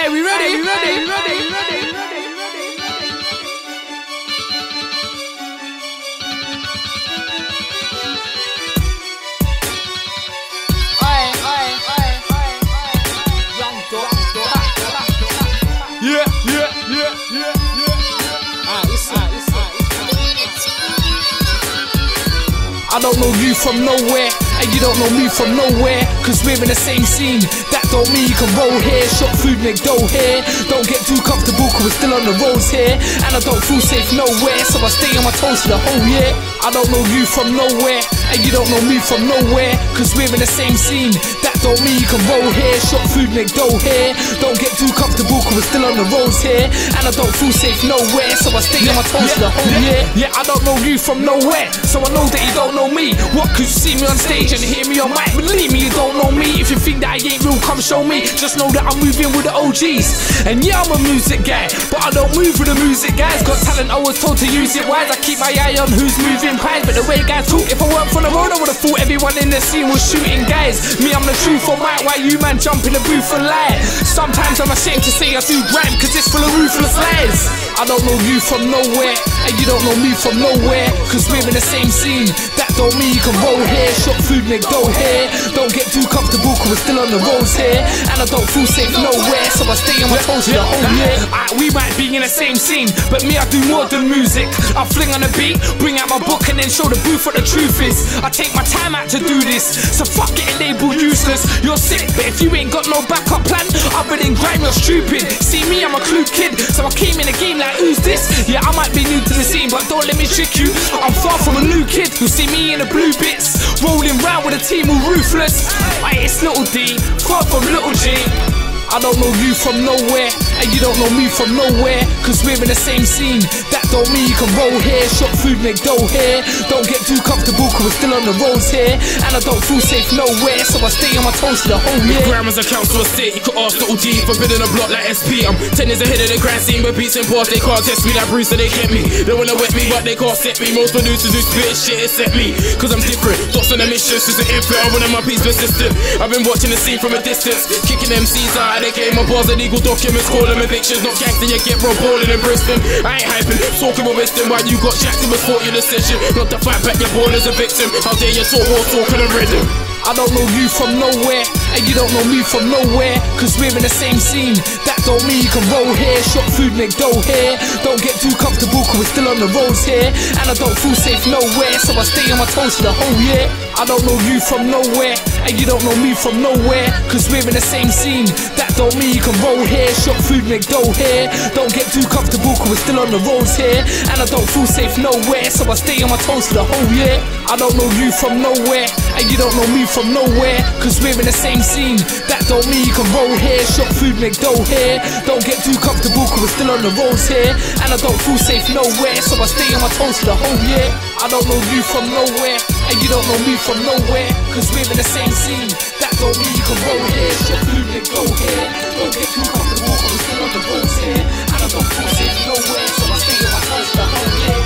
Hey, we ready? I don't know you from nowhere, and you don't know me from nowhere, cause we're in the same scene. That don't mean you can roll here, shop food, make dough here. Don't get too comfortable cause we're still on the roads here, and I don't feel safe nowhere, so I stay on my toes for the whole year. I don't know you from nowhere, and you don't know me from nowhere, cause we're in the same scene. That don't mean you can roll here, shop food, make dough here. Don't get too comfortable cause we're still on the roads here, and I don't feel safe nowhere, so I stay on my toes for the whole year. Yeah, I don't know you from nowhere, so I know that you don't know me. What could you see me on stage and hear me on mic? Believe me, you don't know me. If you think that I ain't real, come show me. Just know that I'm moving with the OGs. And yeah, I'm a music guy, but I don't move with the music guys. Got talent, I was told to use it wise. I keep my eye on who's moving pies, but the way guys talk, if I weren't from the road, I would've thought everyone in the scene was shooting guys. Me, I'm the truth for mic, why you man jump in the booth and lie? Sometimes I'm ashamed to say I do grime, cause it's full of ruthless lies. I don't know you from nowhere, and you don't know me from nowhere, cause we're in the same scene. That don't mean you can roll here, shop food, make dough here. Don't get too comfortable cause we're still on the roads here, and I don't feel safe nowhere, so I stay on my toes for the whole year. We might be in the same scene, but me, I do more than music. I fling on the beat, bring out my book and then show the booth what the truth is. I take my time out to do this, so fuck it and label useless. You're sick, but if you ain't got no backup plan other than grime, you're stupid. See me, I'm a clue kid, so I came in the game like who's this? Yeah, I might be new to the scene, but don't let me trick you. I'm far from a new kid who see me in the blue bits, rolling round with a team who ruthless. It's Little D, far from Little G. I don't know you from nowhere, and you don't know me from nowhere, cause we're in the same scene. That don't mean you can roll here, shop food, make dough here. Don't get too comfortable cause we're still on the roads here, and I don't feel safe nowhere, so I stay on my toes for the whole year. Grime as a council estate, you could ask Little D for bidding a block like SP. I'm 10 years ahead of the grand scene, but beats and bars, they can't test me like Bruce, so they get me. They wanna wet me, but they can't set me. Most producers who spit shit, it set me, cause I'm different. Thoughts on a mission, since the infant, I'm one of my piece persistent. I've been watching the scene from a distance, kicking MCs out of the game. My bars are legal documents, call them evictions. Not gangster, you get robbed balling in Bristol. I ain't hyping, talking with wisdom. Why you got Jackson was fought your decision, not to fight back, you're born as a victim. How dare you talk war, talking and rhythm. I don't know you from nowhere, and you don't know me from nowhere, cause we're in the same scene. That don't mean you can roll here, shop food, make dough here. Don't get too comfortable cause we're still on the roads here, and I don't feel safe nowhere, so I stay on my toes for the whole year. I don't know you from nowhere, and you don't know me from nowhere, cause we're in the same scene. That don't mean you can roll here, shop food, make dough here. Don't get too comfortable cause we're still on the roads here, and I don't feel safe nowhere, so I stay on my toes for the whole year. I don't know you from nowhere, and you don't know me from nowhere, cause we're in the same scene. That don't mean you can roll here, shop food, make dough here. Don't get too comfortable cause we're still on the roads here, and I don't feel safe nowhere, so I stay on my toes for the whole year. I don't know you from nowhere, and you don't know me from nowhere, cause we're in the same scene. That don't mean you can roll here, shop food, make dough here. Don't get too comfortable cause we're still on the roads here, and I don't feel safe nowhere, so I stay on my toes for the whole year.